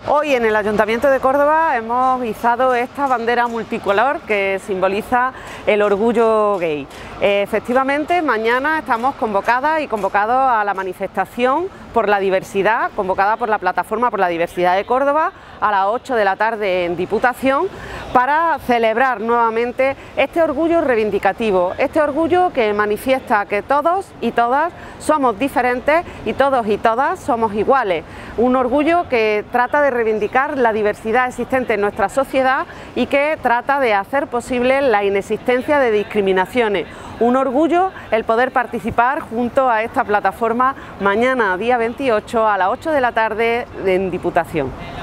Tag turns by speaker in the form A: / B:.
A: Hoy en el Ayuntamiento de Córdoba hemos izado esta bandera multicolor que simboliza el orgullo gay. Efectivamente, mañana estamos convocadas y convocados a la manifestación por la diversidad, convocada por la Plataforma por la Diversidad de Córdoba, a las 8 de la tarde en Diputación, para celebrar nuevamente este orgullo reivindicativo, este orgullo que manifiesta que todos y todas somos diferentes y todos y todas somos iguales. Un orgullo que trata de reivindicar la diversidad existente en nuestra sociedad y que trata de hacer posible la inexistencia de discriminaciones. Un orgullo el poder participar junto a esta plataforma mañana, día 28, a las 8 de la tarde en Diputación.